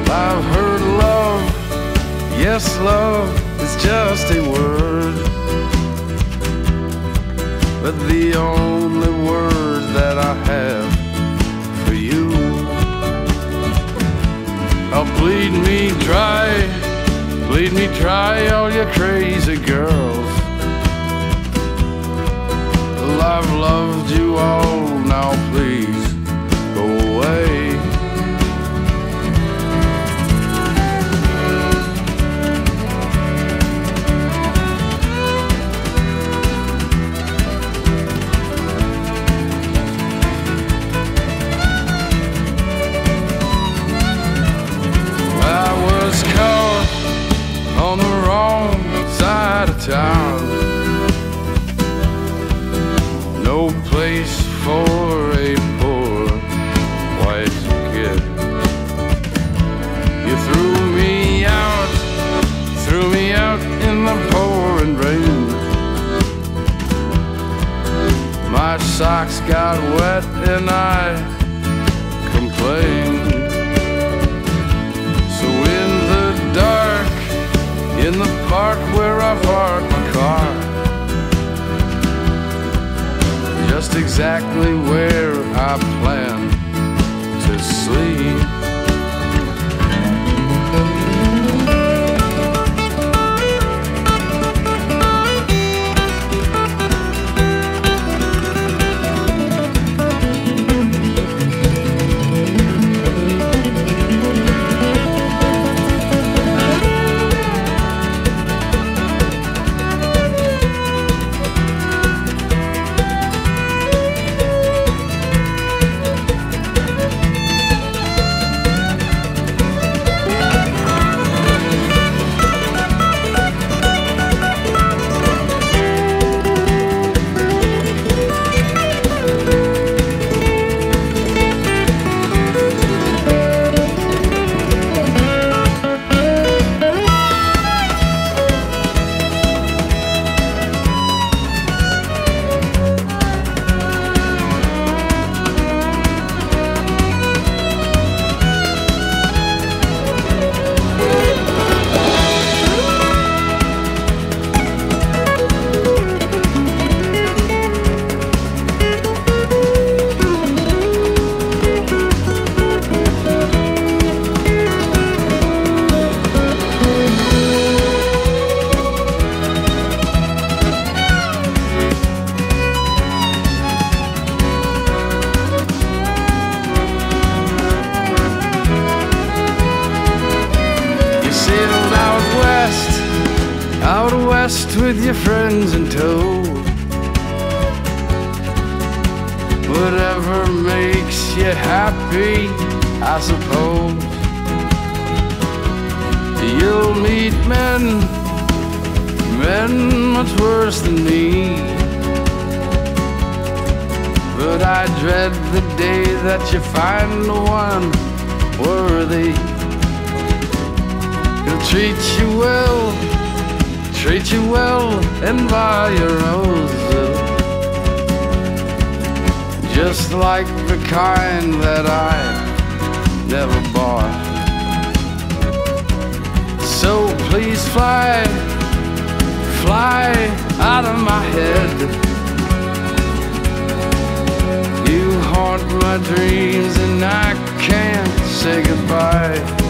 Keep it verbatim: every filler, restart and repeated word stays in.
I've heard love, yes, love is just a word, but the only word that I have for you. Oh, bleed me dry, bleed me dry, all you crazy girls. Well, I've loved you all, now please go away. On the wrong side of town, no place for a poor white kid. You threw me out, threw me out in the pouring rain. My socks got wet and I complained. So in the dark, in the park where I parked my car, just exactly where I plan to sleep. Out west with your friends in tow, whatever makes you happy, I suppose. You'll meet men, men much worse than me, but I dread the day that you find the one worthy. He'll treat you well, treat you well and buy you roses, just like the kind that I never bought. So please fly, fly out of my head. You haunt my dreams and I can't say goodbye.